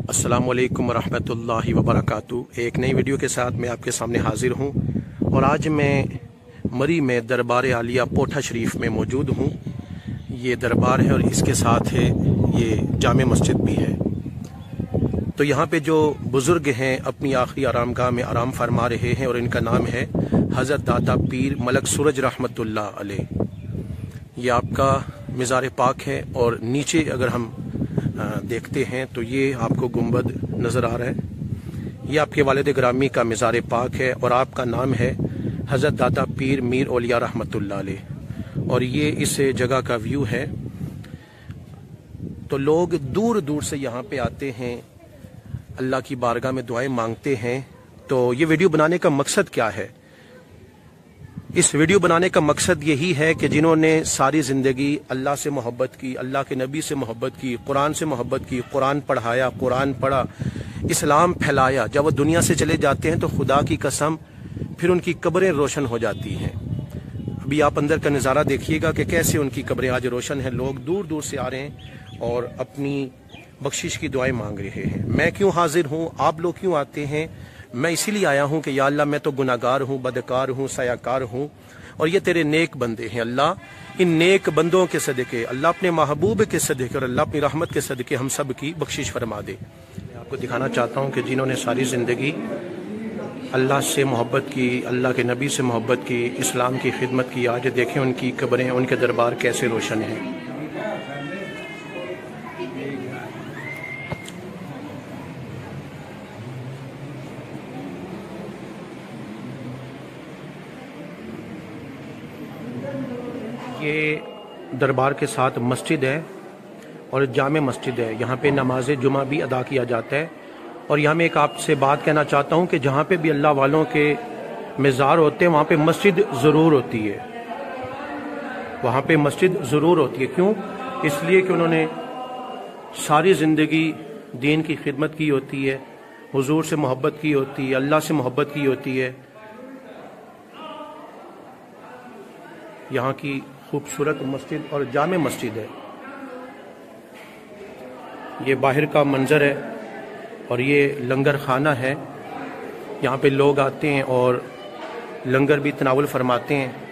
अस्सलामुअलैकुम वरहमतुल्लाहि वबरकातुहू। एक नई वीडियो के साथ मैं आपके सामने हाजिर हूँ और आज मैं मरी में दरबार आलिया पोठा शरीफ में मौजूद हूँ। ये दरबार है और इसके साथ है ये जामे मस्जिद भी है। तो यहाँ पे जो बुज़ुर्ग हैं अपनी आखिरी आरामगाह में आराम फरमा रहे हैं और इनका नाम है हज़रत दाता पीर मलक सूरज रहमतुल्लाह अलैह। ये आपका मज़ार पाक है और नीचे अगर हम देखते हैं तो ये आपको गुंबद नज़र आ रहा है। ये आपके वालिद ग्रामी का मज़ार पाक है और आपका नाम है हज़रत दाता पीर मीर औलिया रहमतुल्लाह अलैह और ये इस जगह का व्यू है। तो लोग दूर दूर से यहाँ पे आते हैं, अल्लाह की बारगाह में दुआएं मांगते हैं। तो ये वीडियो बनाने का मकसद क्या है? इस वीडियो बनाने का मकसद यही है कि जिन्होंने सारी ज़िंदगी अल्लाह से मोहब्बत की, अल्लाह के नबी से मोहब्बत की, कुरान से मोहब्बत की, कुरान पढ़ाया, कुरान पढ़ा, इस्लाम फैलाया, जब वो दुनिया से चले जाते हैं तो खुदा की कसम फिर उनकी कब्रें रोशन हो जाती हैं। अभी आप अंदर का नज़ारा देखिएगा कि कैसे उनकी कब्रें आज रोशन हैं। लोग दूर दूर से आ रहे हैं और अपनी बख्शिश की दुआएं मांग रहे हैं। मैं क्यों हाजिर हूँ, आप लोग क्यों आते हैं? मैं इसीलिए आया हूँ कि या अल्लाह मैं तो गुनाहगार हूँ, बदकार हूँ, सयाकार हूँ और ये तेरे नेक बंदे हैं। अल्लाह इन नेक बंदों के सदके, अल्लाह अपने महबूब के सदके और अल्लाह अपनी रहमत के सदके हम सब की बख्शिश फरमा दे। मैं आपको दिखाना चाहता हूँ कि जिन्होंने सारी ज़िंदगी अल्लाह से मोहब्बत की, अल्लाह के नबी से मोहब्बत की, इस्लाम की खिदमत की, आज देखें उनकी कब्रें, उनके दरबार कैसे रोशन हैं। ये दरबार के साथ मस्जिद है और जामे मस्जिद है। यहाँ पे नमाज जुमा भी अदा किया जाता है। और यहाँ मैं एक आपसे बात कहना चाहता हूँ कि जहाँ पे भी अल्लाह वालों के मज़ार होते हैं वहाँ पे मस्जिद ज़रूर होती है, वहाँ पे मस्जिद ज़रूर होती है। क्यों? इसलिए कि उन्होंने सारी ज़िंदगी दीन की खिदमत की होती है, हुजूर से मोहब्बत की होती है, अल्लाह से मोहब्बत की होती है। यहाँ की खूबसूरत मस्जिद और जामे मस्जिद है। ये बाहर का मंजर है और ये लंगर खाना है। यहाँ पे लोग आते हैं और लंगर भी तनावुल फरमाते हैं।